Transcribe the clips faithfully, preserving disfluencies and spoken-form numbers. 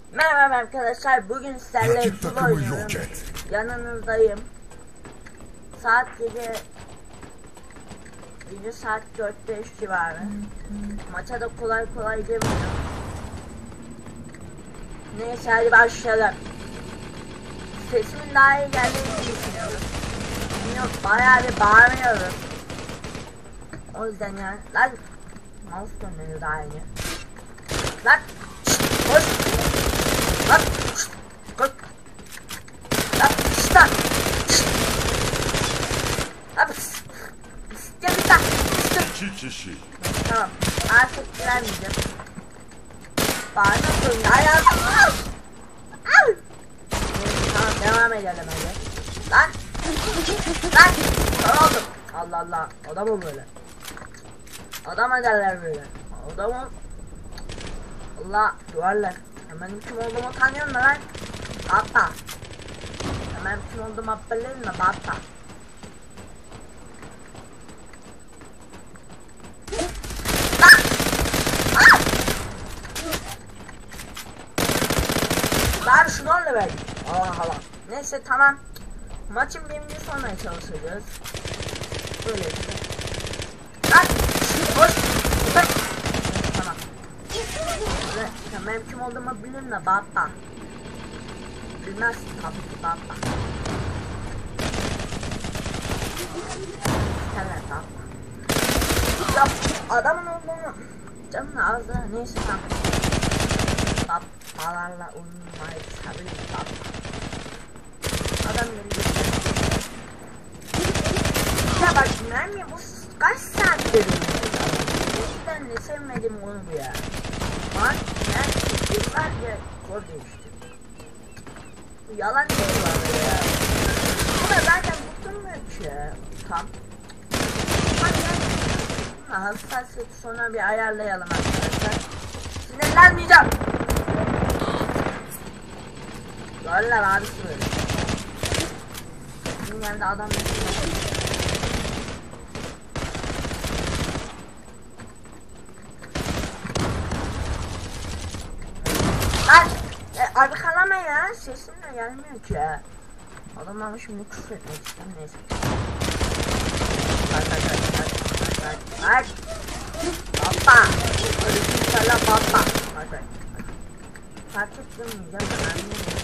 Merhaba arkadaşlar, bugün sizlerle solo oynuyorum. Yanınızdayım. Saat gece gece saat dört beş civarı. Maça da kolay kolay girmiyorum. Neyse hadi başlayalım. Sesimin daha iyi geldiğini düşünüyorum. Yok, bayağı bir bağırıyorum. O yüzden yani lan mouse dönüyor daha iyi. Lan koş. Lan koş. Lan işte. Lan işte bir tane. İki kişi. Tamam, artık direnmeyeceğim. Bağırıyorum ya ya. Tamam, devam edelim hadi. Lan lan ne oldu? Allah Allah, adam mı böyle? Adam ederler böyle. Adamı Allah duvarlar. Hemen kim olduğumu tanıyor musun lan? Hatta. Hemen kim olduğumu belirli mi? Hatta. Bari şunu onunla ver. Allah Allah. Neyse tamam. Maçın birinci sonuna çalışacağız. Böyle bir şey. Lan! Hoş! Bak! Tamam. Ve benim kim olduğumu bilir mi? Baba. Bilmezsin tabii ki baba. Evet baba. Ya adamın olduğunu canın ağzı neyse tamam. Babalarla uyumayı sabır baba. Adam geliyor. Ya bak mermi bu kaç saattir ben ne sevmedim onu bu ya. Bak ben yıllarca kod değiştim. Bu yalan değil var ya. Bu da zaten bıktırmıyor ki. Tam. Hadi hassasiyeti sonra bir ayarlayalım arkadaşlar. Sinirlenmeyeceğim. Valla abisi böyle. Şimdi geldi adam. Lan e, arkalama ya, sesin de gelmiyor ki ya. Adamlar şimdi küfür etmek istiyorum, neyse. Bak bak bak bak bak bak. Baba. Aleykümselam baba. Bak bak. Fark ettirmeyeceğim ben anlayayım.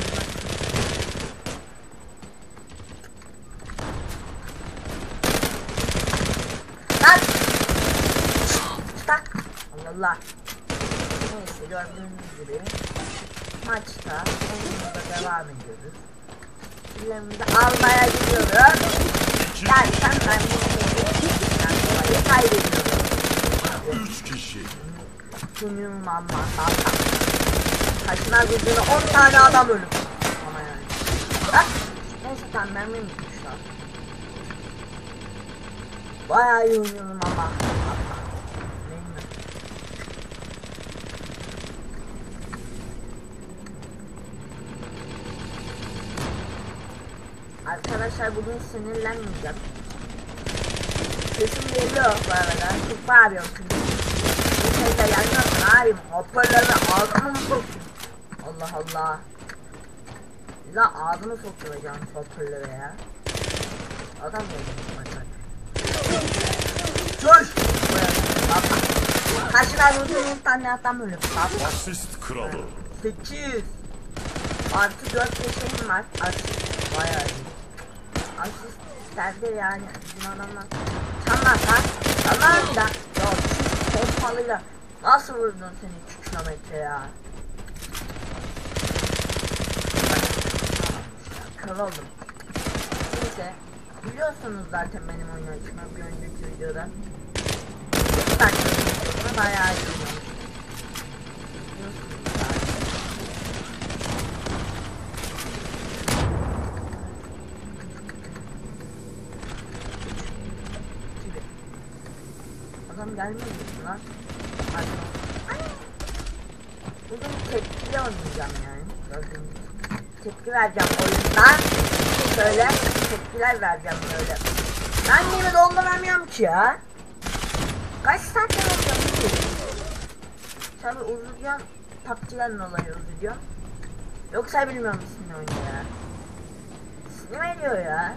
Lan. Tak. Allah Allah. Neyse gördüğünüz gibi maçta oyunumuza devam ediyoruz. Filmimizi almaya gidiyoruz. Derken ben bu şeyi kaybediyorum. Üç kişi. Günüm amma zaten. Kaçına gücüne on tane adam ölüm. Ama yani. Bak. Neyse tamam mermi mi tutmuşlar? Bayağı iyi oynuyorum ama. Arkadaşlar bugün sinirlenmeyeceğim. Sesim geliyor bu arada. Çok bağırıyorum şimdi. Bu şeyde yanıyorsun abim. Hoparlörü ağzıma mı soktun? Allah Allah. La ağzımı sokturacağım hoparlöre ya. Adam geldi. Dur! Kaçına vurduğun on tane adam ölüm. Asist kralı. sekiz. Artı dört yaşayım var. Asist. Bayağı iyi. Asist derdi yani. Bizim adamlar. Tamam lan. Tamam da. Ya şu pompalıyla nasıl vurdun seni üç kilometre ya? Kral oldum. Neyse. Biliyorsunuz zaten benim oynayışımı bir önceki videoda. Ben de bayağı iyi oynadım. Adam gelmiyor musun lan? Hadi. Bugün tepkili oynayacağım yani. Gördüğünüz gibi. Tepki vereceğim oyundan. Şöyle tepkiler vereceğim böyle. Ben yine dolduramıyorum ki ya. Kaç saatten oynayacağım? Tabi uzayacağım. P U B G'den dolayı uzayacağım. Yoksa bilmiyor musun oyunu ya? Sinir ediyor ya.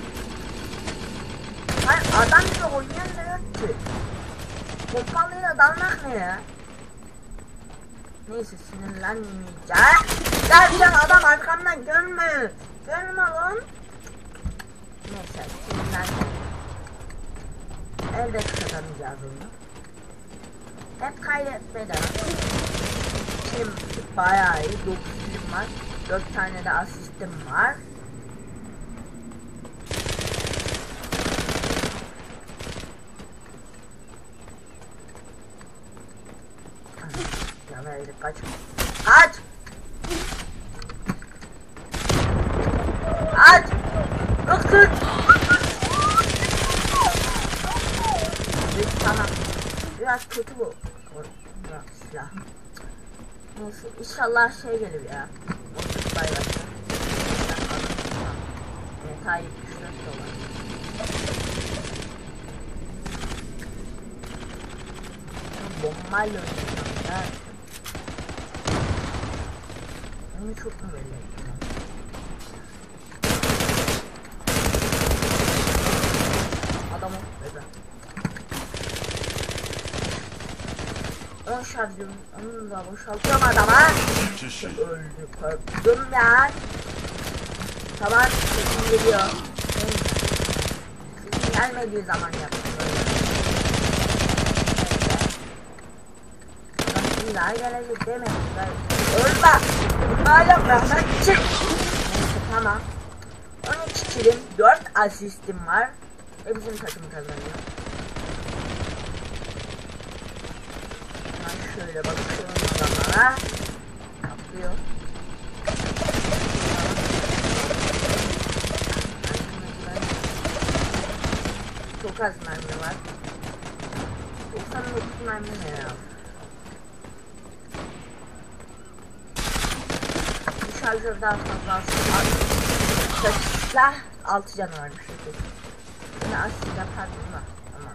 Hayır adam gibi oynayan da yok ki. Pompalıyla dalmak ne ya? Neyse sinirlenmeyeceğim. Derken adam arkamdan görme. Görme lan. Neyse sinirlenmeyeceğim. Elbette kazanacağız onu. Hep kaybetmeden. Şimdi bayağı iyi. dokuz kilim var. dört tane de asistim var. Ya böyle kaç. Kaç. Kaç. Yoksun. Tamam. Biraz kötü bu. Bırak silah. Neyse inşallah şey gelir ya. otuz bayrakta. Meta'yı yetmiş dört dolar. Bombayla oynayacağım ya. Onu çok mu belli ettim? Adamı öyle. on şarjım, onu da boşaltıyorum adama. İki kişi. Öldü, korktum ya. Tamam, sesim geliyor. Sesim gelmediği zaman yaptım böyle. Neyse. Daha gelecek demedim. Öl bak. Hala bıraksan çık. Neyse tamam. on iki kilim, dört asistim var. Ve bizim takım kazanıyor. Şöyle bakıyorum adamlara. Atlıyor. Çok az mermi var. doksan dokuz mermi ne ya? Bir şarjör daha fazla alsın. Silah altı canı varmış. Yine az silah pardon var. Ama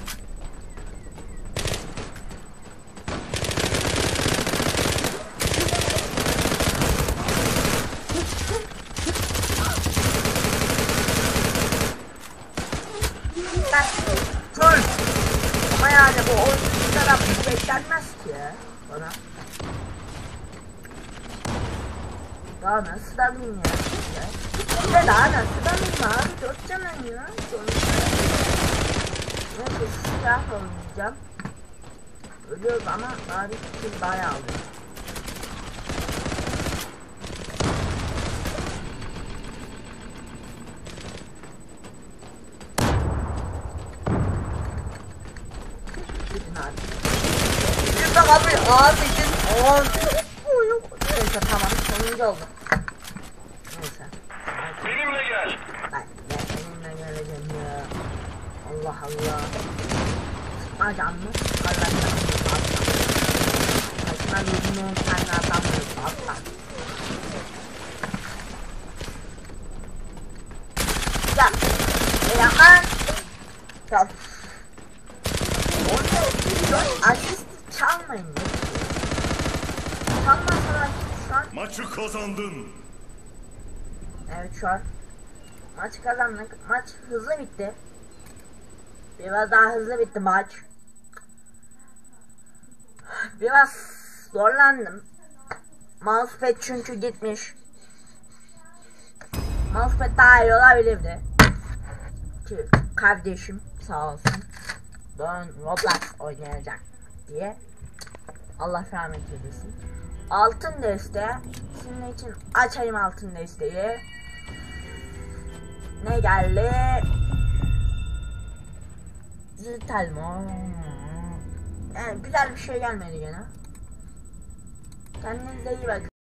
Çöl. Ama yani bu oyuncuda da bir beklenmez ki bana. Daha nasıl dalayım ya? Bir de daha nasıl dalayım abi? Dört canım ya. Neyse silah oynayacağım. Ölüyoruz ama bari kill bayağı alıyor. Lütfen abi abi git. Neyse tamam sonuncu oldu. Neyse. Benimle gel. Ben de seninle geleceğim ya. Allah Allah. Sıkma canlı. Allah canlı. Kaçma yirmi on tane adam var. Atla. Gel. Ne yapar? Gel. Asist çalmayın. Çalmasalar şu an. Maçı kazandın. Evet şu an. Maç kazandık. Maç hızlı bitti. Biraz daha hızlı bitti maç. Biraz zorlandım. Mousepad çünkü gitmiş. Mousepad daha iyi olabilirdi. Ki kardeşim sağ olsun. Ben Roblox oynayacak diye. Allah rahmet eylesin. Altın deste. Sizin için açayım altın desteği. Ne geldi? Zitel mi? Yani güzel bir şey gelmedi gene. Kendinize iyi bakın.